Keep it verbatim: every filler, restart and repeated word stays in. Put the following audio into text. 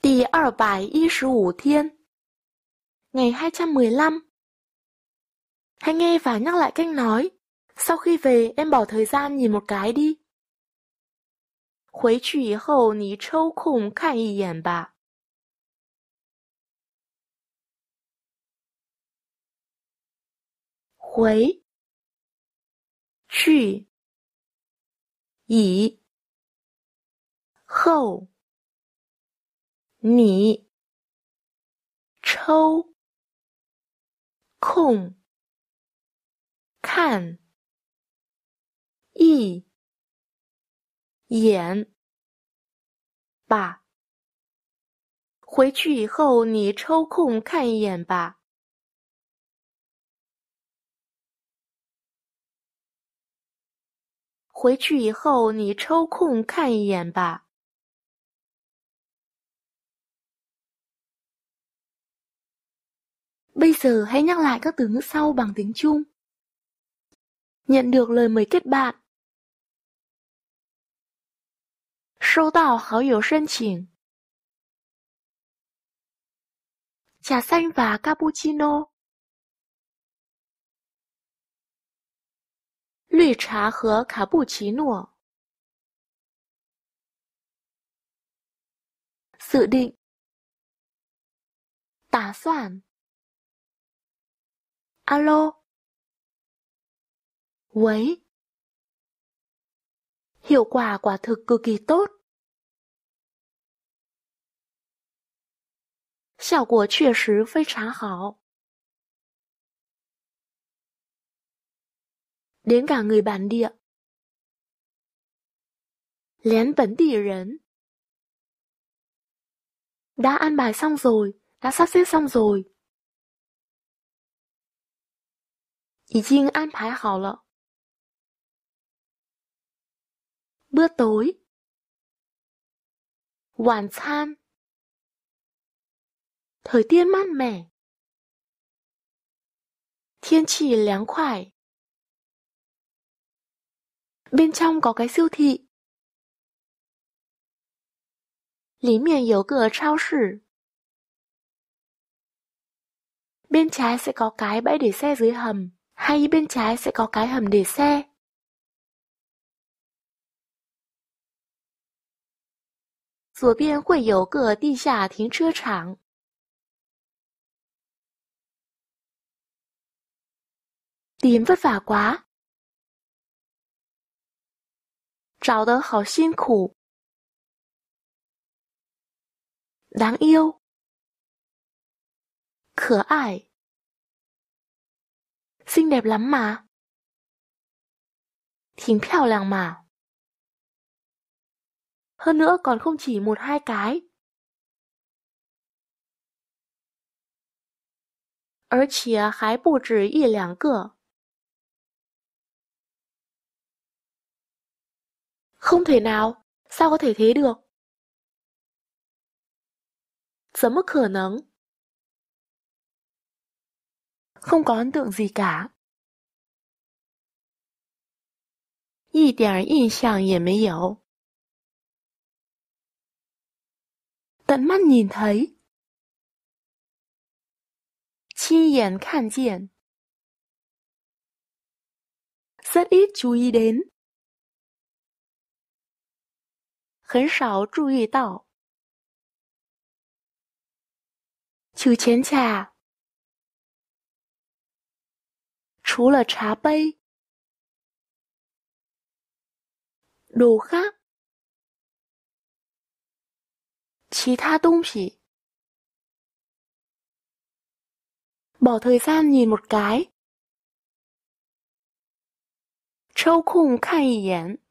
第二百一十五天, ngày hai trăm mười lăm. Hãy nghe và nhắc lại cách nói. Sau khi về, em bỏ thời gian nhìn một cái đi. 回去以后你抽空看一眼吧。回去以后你抽空看一眼吧。回去以后你抽空看一眼吧。回去以后你抽空看一眼吧。Bây giờ hãy nhắc lại các từ ngữ sau bằng tiếng Trung. Nhận được lời mời kết bạn. 收到好友申请. Trà xanh và cappuccino. 绿茶和卡布奇诺. Dự định. 打算. Alo.喂. Hiệu quả quả thực cực kỳ tốt. 效果确实非常好. Đến cả người bản địa. Lén bản địa人. Đã an bài xong rồi, đã sắp xếp xong rồi. 已经安排好了. Bữa tối. 晚餐. Thời tiết mát mẻ. 天气凉快. Bên trong có cái siêu thị. 里面有个超市. Bên trái sẽ có cái bãi để xe dưới hầm, hay bên trái sẽ có cái hầm để xe. 左边会有个地下停车场. Tìm vất vả quá. 找得好辛苦. Đáng yêu. 可爱. Xinh đẹp lắm mà. 挺漂亮mà. Hơn nữa còn không chỉ một hai cái. 而且还不止一两个. Không thể nào, sao có thể thế được? 怎么可能? Không có ấn tượng gì cả. 一点印象也没有. Tận mắt nhìn thấy. 亲眼看见. Rất ít chú ý đến. 很少注意到. Trừ chén trà. 除了茶杯. Đồ khác. 其他东西. Bỏ thời gian nhìn một cái. 抽空看一眼.